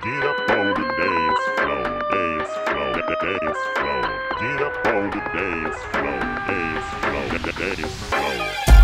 Get up on the dance floor, dance floor, dance floor. Get up on the dance floor, dance floor, dance floor.